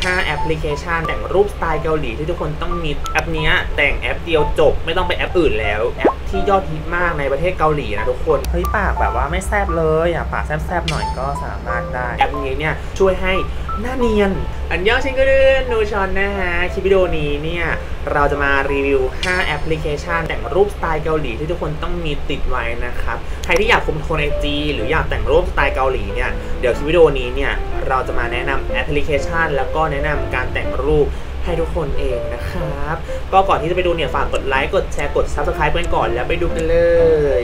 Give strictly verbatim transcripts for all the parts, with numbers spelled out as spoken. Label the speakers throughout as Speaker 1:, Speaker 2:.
Speaker 1: ห้าแอปพลิเคชันแต่งรูปสไตล์เกาหลีที่ทุกคนต้องมีแอปนี้แต่งแอปเดียวจบไม่ต้องไปแอปอื่นแล้วแอปที่ยอดฮิตมากในประเทศเกาหลีนะทุกคนเฮ้ยปากแบบว่าไม่แซบเลยอยากปากแซบๆหน่อยก็สามารถได้แอปนี้เนี่ยช่วยให้หน้าเนียนอันยองชิงก็เดือนนูชอนนะฮะคลิปวิดีโอนี้เนี่ยเราจะมารีวิวห้าแอปพลิเคชันแต่งรูปสไตล์เกาหลีที่ทุกคนต้องมีติดไว้นะครับใครที่อยากคุมโทนไอจีหรืออยากแต่งรูปสไตล์เกาหลีเนี่ยเดี๋ยวคลิปวิดีโอนี้เนี่ยเราจะมาแนะนำแอปพลิเคชันแล้วก็แนะนำการแต่งรูปให้ทุกคนเองนะครับก็ก่อนที่จะไปดูเนี่ยฝากกดไลค์กดแชร์กด ซับสไครบ์ กันก่อนแล้วไปดูกันเลย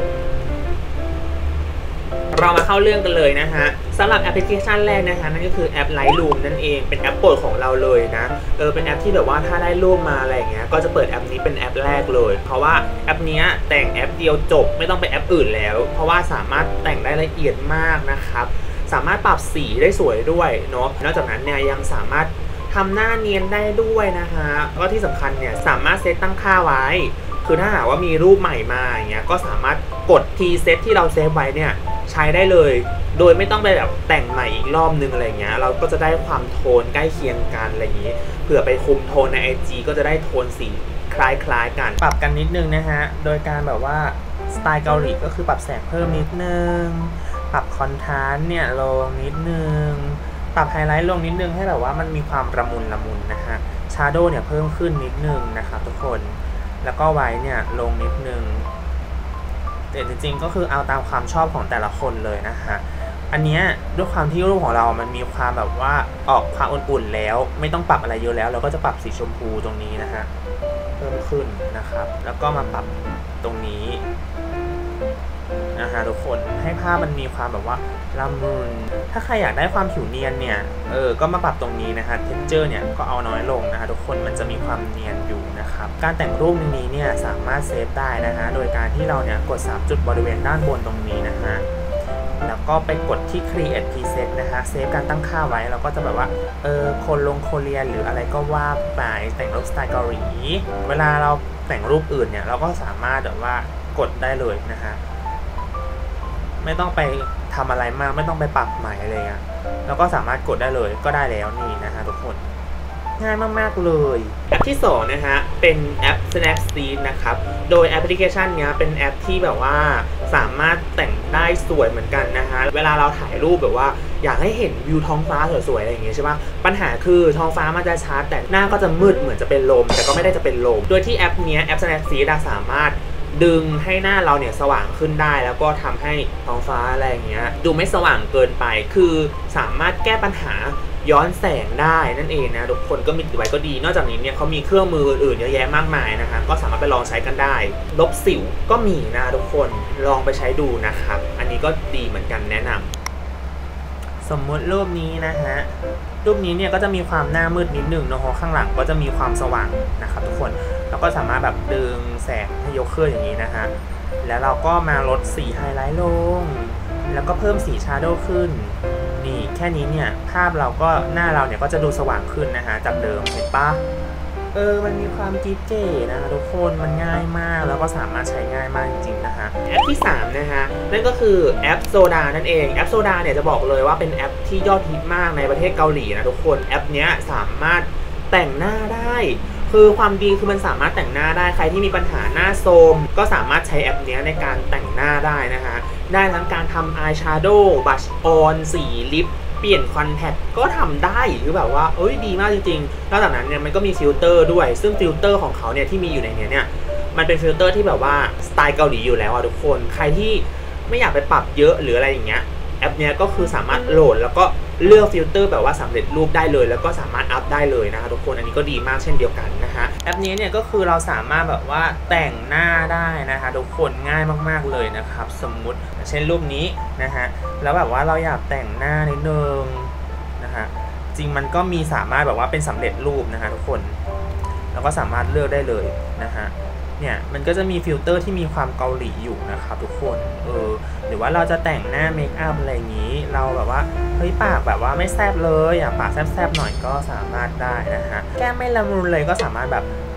Speaker 1: เรามาเข้าเรื่องกันเลยนะฮะสำหรับแอปพลิเคชันแรกนะฮะนั่นก็คือแอป Lightroom นั่นเองเป็นแอปโปรดของเราเลยนะเออเป็นแอปที่แบบว่าถ้าได้รูปมาอะไรเงี้ยก็จะเปิดแอปนี้เป็นแอปแรกเลยเพราะว่าแอปนี้แต่งแอปเดียวจบไม่ต้องไปแอปอื่นแล้วเพราะว่าสามารถแต่งได้ละเอียดมากนะครับสามารถปรับสีได้สวยด้วยเนาะนอกจากนั้นเนี่ยยังสามารถทำหน้าเนียนได้ด้วยนะฮะแล้วก็ที่สำคัญเนี่ยสามารถเซตตั้งค่าไว้คือถ้าหากว่ามีรูปใหม่มาอย่างเงี้ยก็สามารถกดทีเซตที่เราเซฟไว้เนี่ยใช้ได้เลยโดยไม่ต้องไปแบบแต่งใหม่อีกรอบนึงอะไรเงี้ยเราก็จะได้ความโทนใกล้เคียงกันอะไรอย่างนี้เผื่อไปคุมโทนใน ไอ จี ก็จะได้โทนสีคล้ายๆกันปรับกันนิดนึงนะฮะโดยการแบบว่าสไตล์เกาหลีก็คือปรับแสงเพิ่มนิดนึงปรับคอนทราสต์เนี่ยลงนิดนึงปรับไฮไลท์ลงนิดนึงให้แบบว่ามันมีความละมุนละมุนนะฮะชาร์โดว์เนี่ยเพิ่มขึ้นนิดนึงนะครับทุกคนแล้วก็ไว้เนี่ยลงนิดนึงแต่จริงๆก็คือเอาตามความชอบของแต่ละคนเลยนะฮะอันนี้ด้วยความที่รูปของเรามันมีความแบบว่าออกความอุ่นๆแล้วไม่ต้องปรับอะไรเยอะแล้วเราก็จะปรับสีชมพูตรงนี้นะฮะเพิ่มขึ้นนะครับแล้วก็มาปรับตรงนี้นะฮะทุกคนให้ภาพมันมีความแบบว่าละมุนถ้าใครอยากได้ความผิวเนียนเนี่ยเออก็มาปรับตรงนี้นะฮะ texture เนี่ยก็เอาน้อยลงนะฮะทุกคนมันจะมีความเนียนอยู่นะครับการแต่งรูปนี้เนี่ยสามารถเซฟได้นะฮะโดยการที่เราเนี่ยกดสามจุดบริเวณด้านบนตรงนี้นะฮะแล้วก็ไปกดที่ create preset นะฮะเซฟการตั้งค่าไว้เราก็จะแบบว่าเออคนลงโคเรียนหรืออะไรก็ว่าไปแต่งรูปสไตล์เกาหลีเวลาเราแต่งรูปอื่นเนี่ยเราก็สามารถแบบว่ากดได้เลยนะฮะไม่ต้องไปทำอะไรมากไม่ต้องไปปรับใหม่อะไรเงี้ยแล้วก็สามารถกดได้เลยก็ได้แล้วนี่นะฮะทุกคนง่ายมากๆเลยแอปที่สองนะฮะเป็นแอป Snapseed นะครับโดยแอปพลิเคชันนี้เป็นแอปที่แบบว่าสามารถแต่งได้สวยเหมือนกันนะฮะเวลาเราถ่ายรูปแบบว่าอยากให้เห็นวิวท้องฟ้าสวยๆอะไรอย่างเงี้ยใช่ปะปัญหาคือท้องฟ้ามันจะชัดแต่หน้าก็จะมืดเหมือนจะเป็นลมแต่ก็ไม่ได้จะเป็นลมโดยที่แอปนี้แอป Snapseed สามารถดึงให้หน้าเราเนี่ยสว่างขึ้นได้แล้วก็ทำให้ท้องฟ้าอะไรอย่างเงี้ยดูไม่สว่างเกินไปคือสามารถแก้ปัญหาย้อนแสงได้นั่นเองนะทุกคนก็มีไว้ก็ดีนอกจากนี้เนี่ยเขามีเครื่องมืออื่นๆเยอะแยะมากมายนะคะก็สามารถไปลองใช้กันได้ลบสิวก็มีนะทุกคนลองไปใช้ดูนะครับอันนี้ก็ดีเหมือนกันแนะนำสมมติรูปนี้นะฮะรูปนี้เนี่ยก็จะมีความหน้ามืดนิดหนึ่งนะฮะข้างหลังก็จะมีความสว่างนะครับทุกคนแล้วก็สามารถแบบดึงแสงให้ยกขึ้นอย่างนี้นะฮะแล้วเราก็มาลดสีไฮไลท์ลงแล้วก็เพิ่มสีชาร์โดว์ขึ้นนี่แค่นี้เนี่ยภาพเราก็หน้าเราเนี่ยก็จะดูสว่างขึ้นนะฮะจากเดิมเห็นปะเออมันมีความกิ๊บเก๋นะทุกคนมันง่ายมากแล้วก็สามารถใช้ง่ายมากจริงๆนะฮะแอปที่สามนะฮะนั่นก็คือแอปโซดานั่นเองแอปโซดาเนี่ยจะบอกเลยว่าเป็นแอปที่ยอดฮิตมากในประเทศเกาหลีนะทุกคนแอปเนี้ยสามารถแต่งหน้าได้คือความดีคือมันสามารถแต่งหน้าได้ใครที่มีปัญหาหน้าโทรมก็สามารถใช้แอปนี้ในการแต่งหน้าได้นะฮะได้ทั้งการทำอายแชโดว์บัชออนสีลิปเปลี่ยนคอนแทคก็ทำได้คือแบบว่าเอ้ยดีมากจริงๆนอกจากนั้นเนี่ยมันก็มีฟิลเตอร์ด้วยซึ่งฟิลเตอร์ของเขาเนี่ยที่มีอยู่ในนี้เนี่ยมันเป็นฟิลเตอร์ที่แบบว่าสไตล์เกาหลีอยู่แล้วอะทุกคนใครที่ไม่อยากไปปรับเยอะหรืออะไรอย่างเงี้ยแอปเนี้ยก็คือสามารถโหลดแล้วก็เลือกฟิลเตอร์แบบว่าสำเร็จรูปได้เลยแล้วก็สามารถอัพได้เลยนะคะทุกคนอันนี้ก็ดีมากเช่นเดียวกันนะฮะแอปนี้เนี่ยก็คือเราสามารถแบบว่าแต่งหน้าได้นะคะทุกคนง่ายมากๆเลยนะครับสมมุติเช่นรูปนี้นะฮะแล้วแบบว่าเราอยากแต่งหน้านิดนึงนะฮะจริงมันก็มีสามารถแบบว่าเป็นสำเร็จรูปนะฮะทุกคนแล้วก็สามารถเลือกได้เลยนะฮะเนี่ยมันก็จะมีฟิลเตอร์ที่มีความเกาหลีอยู่นะครับทุกคนเออหรือว่าเราจะแต่งหน้าเมคอัพอะไรอย่างนี้เราแบบว่าเฮ้ยปากแบบว่าไม่แซบเลยอยากปากแซบๆหน่อยก็สามารถได้นะฮะแก้ไม่ละมุนเลยก็สามารถแบบ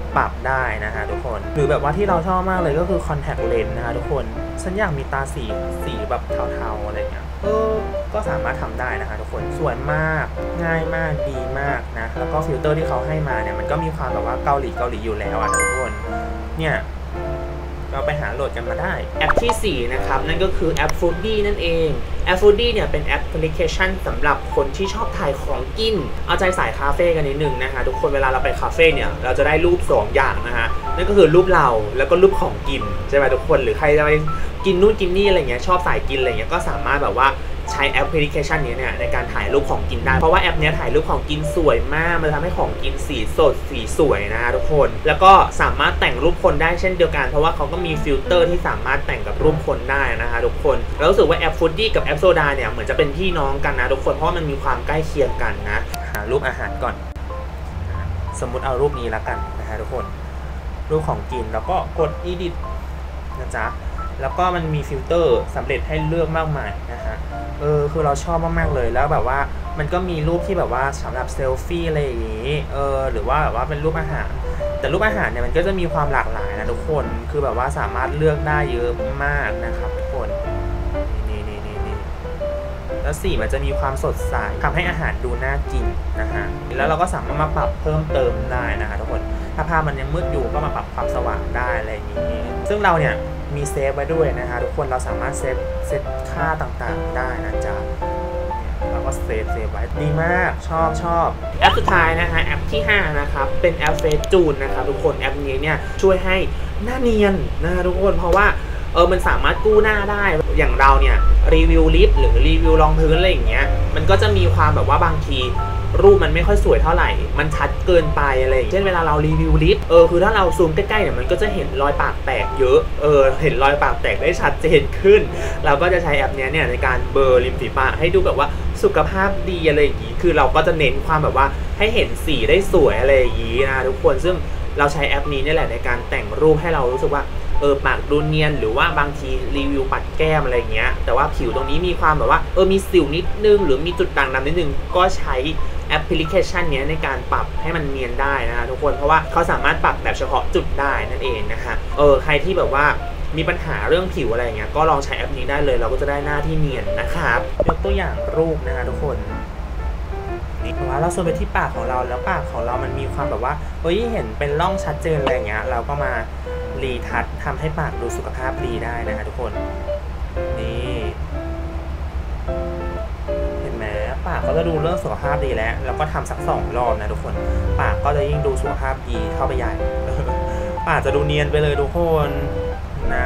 Speaker 1: ปรับได้นะฮะทุกคนหรือแบบว่าที่เราชอบมากเลยก็คือ contact lens นะฮะทุกคนฉันอยากมีตาสีสีแบบเทาๆอะไรเงี้ยเออก็สามารถทำได้นะคะทุกคนสวยมากง่ายมากดีมากนะแล้วก็ฟิลเตอร์ที่เขาให้มาเนี่ยมันก็มีความแบบว่าเกาหลีเกาหลีอยู่แล้วอ่ะทุกคนเนี่ยเราไปหาโหลดกันมาได้แอปที่สี่นะครับนั่นก็คือแอป Foodie นั่นเองแอป Foodie เนี่ยเป็นแอปพลิเคชันสำหรับคนที่ชอบถ่ายของกินเอาใจสายคาเฟ่กันนิดนึงนะฮะทุกคนเวลาเราไปคาเฟ่เนี่ยเราจะได้รูปสองอย่างนะฮะนั่นก็คือรูปเราแล้วก็รูปของกินใช่ไหมทุกคนหรือใครจะไปกินนู่นกินนี่อะไรเงี้ยชอบสายกินอะไรเงี้ยก็สามารถแบบว่าใช้แอปพลิเคชันนี้เนี่ยในการถ่ายรูปของกินได้เพราะว่าแอปนี้ถ่ายรูปของกินสวยมากมันทำให้ของกินสีสดสีสวยนะทุกคนแล้วก็สามารถแต่งรูปคนได้เช่นเดียวกันเพราะว่าเขาก็มีฟิลเตอร์ที่สามารถแต่งกับรูปคนได้นะคะทุกคนแล้วรู้สึกว่าแอป Foodie กับแอปโซดาเนี่ยเหมือนจะเป็นพี่น้องกันนะทุกคนเพราะมันมีความใกล้เคียงกันนะหารูปอาหารก่อนสมมุติเอารูปนี้แล้วกันนะคะทุกคนรูปของกินแล้วก็กด edit นะจ๊ะแล้วก็มันมีฟิลเตอร์สำเร็จให้เลือกมากมายนะฮะเออคือเราชอบมากๆเลยแล้วแบบว่ามันก็มีรูปที่แบบว่าสำหรับเซลฟี่อะไรอย่างนี้เออหรือว่าแบบว่าเป็นรูปอาหารแต่รูปอาหารเนี่ยมันก็จะมีความหลากหลายนะทุกคนคือแบบว่าสามารถเลือกได้เยอะมากนะครับทุกคนนี่นี่นี่นี่แล้วสีมันจะมีความสดใสทำให้อาหารดูน่ากินนะฮะแล้วเราก็สามารถมาปรับเพิ่มเติมได้นะคะทุกคนถ้าภาพมันยังมืดอยู่ก็มาปรับความสว่างได้อะไรอย่างนี้ซึ่งเราเนี่ยมีเซฟไว้ด้วยนะคะทุกคนเราสามารถเซฟเซตค่าต่างๆได้นะจ๊ะเราก็เซฟเซฟไว้ดีมากชอบชอบแอปสุดท้ายนะคะแอปที่ห้านะครับเป็นแอปเฟซจูนนะครับทุกคนแอปนี้เนี่ยช่วยให้หน้าเนียนนะทุกคนเพราะว่าเออมันสามารถกู้หน้าได้อย่างเราเนี่ยรีวิวลิฟต์หรือรีวิวรองพื้นอะไรอย่างเงี้ยมันก็จะมีความแบบว่าบางทีรูปมันไม่ค่อยสวยเท่าไหร่มันชัดเกินไปอะไรเช่นเวลาเรารีวิวลิฟต์เออคือถ้าเราซูมใกล้ๆเนี่ยมันก็จะเห็นรอยปากแตกเยอะเออเห็นรอยปากแตกได้ชัดเจนขึ้นเราก็จะใช้แอปนี้เนี่ยในการเบลอริมฝีปากให้ดูแบบว่าสุขภาพดีอะไรอย่างงี้คือเราก็จะเน้นความแบบว่าให้เห็นสีได้สวยอะไรอย่างงี้นะทุกคนซึ่งเราใช้แอปนี้นี่แหละในการแต่งรูปให้เรารู้สึกว่าเออปากดูเนียนหรือว่าบางทีรีวิวปัดแก้มอะไรเงี้ยแต่ว่าผิวตรงนี้มีความแบบว่าเออมีสิวนิดนึงหรือมีจุดด่างดำนิดนึงก็ใช้แอปพลิเคชันนี้ในการปรับให้มันเนียนได้นะทุกคนเพราะว่าเขาสามารถปรับแบบเฉพาะจุดได้นั่นเองนะคะเออใครที่แบบว่ามีปัญหาเรื่องผิวอะไรเงี้ยก็ลองใช้แอปนี้ได้เลยเราก็จะได้หน้าที่เนียนนะครับยกตัวอย่างรูปนะคะทุกคนนี่เพราะว่าเราซูมไปที่ปากของเราแล้วปากของเรามันมีความแบบว่าเฮ้ยเห็นเป็นร่องชัดเจนอะไรเงี้ยเราก็มารีทัชทำให้ปากดูสุขภาพดีได้นะคะทุกคนนี่เห็นไหมปากก็จะดูเรื่องสุขภาพดีแล้วแล้วก็ทำสักสองรอบนะทุกคนปากก็จะยิ่งดูสุขภาพดีเข้าไปใหญ่ ปากจะดูเนียนไปเลยทุกคนนะ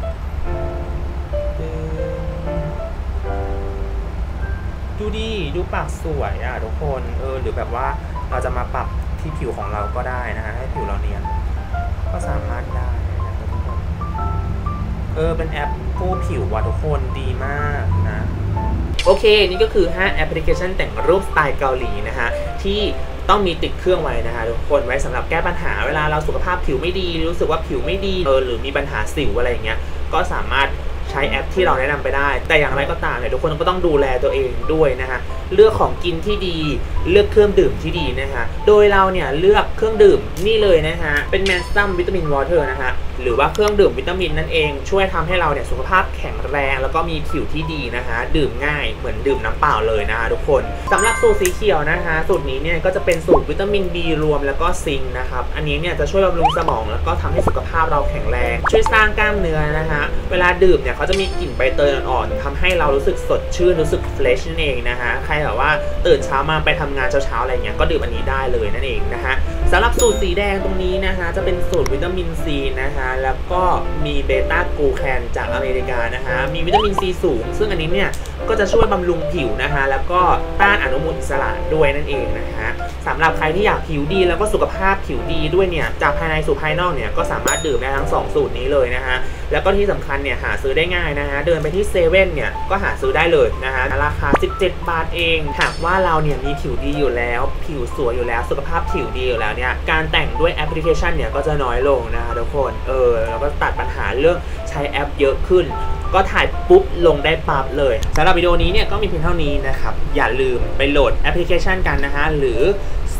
Speaker 1: ดูดีดูปากสวยอ่ะทุกคนเออหรือแบบว่าเราจะมาปรับที่ผิวของเราก็ได้นะฮะให้ผิวเราเนียนก็สามารถได้นะทุกคนเออเป็นแอปกู้ผิวว่ะทุกคนดีมากนะโอเคนี่ก็คือห้าแอปพลิเคชันแต่งรูปสไตล์เกาหลีนะฮะที่ต้องมีติดเครื่องไว้นะคะทุกคนไว้สำหรับแก้ปัญหาเวลาเราสุขภาพผิวไม่ดีรู้สึกว่าผิวไม่ดีเออหรือมีปัญหาสิวอะไรอย่างเงี้ยก็สามารถใช้แอปที่เราแนะนำไปได้แต่อย่างไรก็ตามเนี่ยทุกคนก็ต้องดูแลตัวเองด้วยนะฮะเลือกของกินที่ดีเลือกเครื่องดื่มที่ดีนะฮะโดยเราเนี่ยเลือกเครื่องดื่มนี่เลยนะฮะเป็นแมนซัมวิตามินวอเตอร์นะฮะหรือว่าเครื่องดื่มวิตามินนั่นเองช่วยทำให้เราเนี่ยสุขภาพแข็งแรงแล้วก็มีผิวที่ดีนะฮะดื่มง่ายเหมือนดื่มน้ำเปล่าเลยนะฮะทุกคนสำหรับสูตรสีเขียวนะฮะสูตรนี้เนี่ยก็จะเป็นสูตรวิตามิน B รวมแล้วก็ซิงค์นะครับอันนี้เนี่ยจะช่วยบำรุงสมองแล้วก็ทำให้สุขภาพเราแข็งแรงช่วยสร้างกล้ามเนื้อนะฮะเวลาดื่มเนี่ยเขาจะมีกลิ่นใบเตยอ่อนๆทำให้เรารู้สึกสดชื่นรู้สึกเฟรชนั่นเองนะฮะใครแบบว่าตื่นเช้ามาไปทำงานเช้าๆอะไรเงี้ยก็ดื่มอันนี้ได้เลยนั่นเองนะฮะสำหรับสูตรสีแดงตรงนี้นะฮะจะเป็นสูตรวิตามินซีนะฮะแล้วก็มีเบต้ากลูแคนจากอเมริกานะฮะมีวิตามินซีสูงซึ่งอันนี้เนี่ยก็จะช่วยบำรุงผิวนะฮะแล้วก็ต้านอนุมูลอิสระด้วยนั่นเองนะฮะสำหรับใครที่อยากผิวดีแล้วก็สุขภาพผิวดีด้วยเนี่ยจากภายในสู่ภายนอกเนี่ยก็สามารถดื่มได้ทั้งสองสูตรนี้เลยนะฮะแล้วก็ที่สำคัญเนี่ยหาซื้อได้ง่ายนะฮะเดินไปที่เซเว่นเนี่ยก็หาซื้อได้เลยนะฮะราคาสิบเจ็ดบาทเองหากว่าเราเนี่ยมีผิวดีอยู่แล้วผิวสวยอยู่แล้วสุขภาพผิวดีอยู่แล้วเนี่ยการแต่งด้วยแอปพลิเคชันเนี่ยก็จะน้อยลงนะคะทุกคนเออแล้วก็ตัดปัญหาเรื่องใช้แอปเยอะขึ้นก็ถ่ายปุ๊บลงได้ปั๊บเลยสำหรับวิดีโอนี้เนี่ยก็มีเพียงเท่านี้นะครับอย่าลืมไปโหลดแอปพลิเคชันกันนะฮะหรือเซ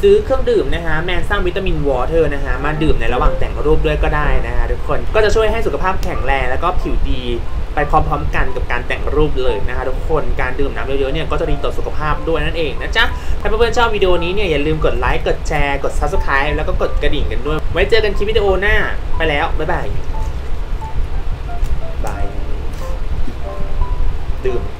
Speaker 1: ซื้อเครื่องดื่มนะฮะแมนซัมวิตามินวอเตอร์นะฮะมาดื่มในระหว่างแต่งรูปด้วยก็ได้นะฮะทุกคนก็จะช่วยให้สุขภาพแข็งแรงแล้วก็ผิวดีไปพร้อมๆกันกับการแต่งรูปเลยนะคะทุกคนการดื่มน้ำเยอะๆเนี่ยก็จะดีต่อสุขภาพด้วยนั่นเองนะจ๊ะถ้าเพื่อนๆชอบวิดีโอนี้เนี่ยอย่าลืมกดไลค์กดแชร์กด ซับสไครบ์ แล้วก็กดกระดิ่งกันด้วยไว้เจอกันคลิปวิดีโอหน้าไปแล้วบ๊ายบายบายดื่ม